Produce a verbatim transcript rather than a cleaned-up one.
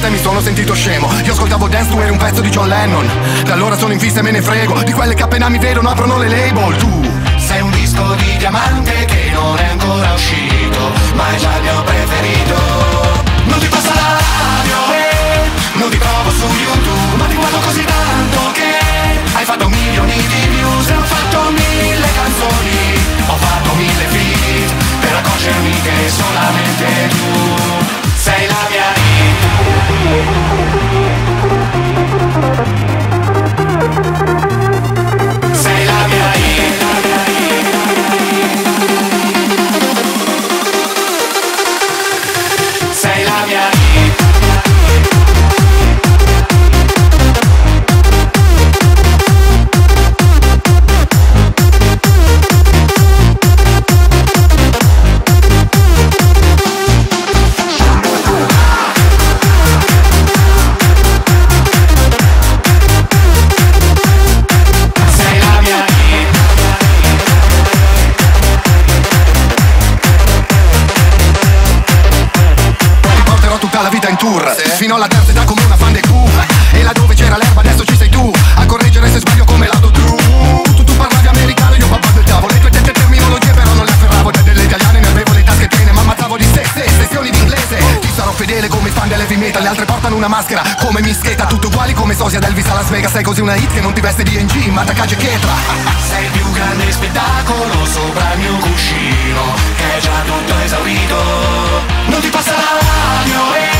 e mi sono sentito scemo. Io ascoltavo Dance, tu eri un pezzo di John Lennon. Da allora sono in fissa e me ne frego di quelle che appena mi vedono aprono le label. Tu sei un disco di diamante che non è ancora uscito, ma è già il mio preferito. Non ti passa la radio, eh, non ti trovo su YouTube, ma ti guardo così tanto che hai fatto milioni di views e ho fatto mille canzoni, ho fatto mille feat per accorgermi che solamente tu sei la mia hit. Sei la mia hit. Sei la mia hit. Fino alla terza età come una fan dei Q. E là dove c'era l'erba adesso ci sei tu a correggere se sbaglio come lato true. Tu, tu parlavi americano, io babbo del tavolo. Le tue tette terminologie però non le afferravo. Te delle italiane ne avevo le tasche piene, ma ammazzavo di se, se, sessioni d'inglese. Ti sarò fedele come i fan delle heavy metal. Le altre portano una maschera come mischeta. Tutto uguali come sosia ad Elvis a Las Vegas. Sei così una hit che non ti veste di N G, ma da Cage Chetra. Sei il più grande spettacolo sopra il mio cuscino, che è già tutto esaurito. Non ti passa la radio, eh.